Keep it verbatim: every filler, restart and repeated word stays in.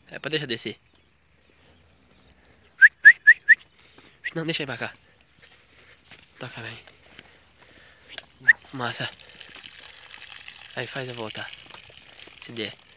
É pra deixar descer. Não, deixa aí pra cá. Toca bem. Massa. Aí faz eu voltar. Se der.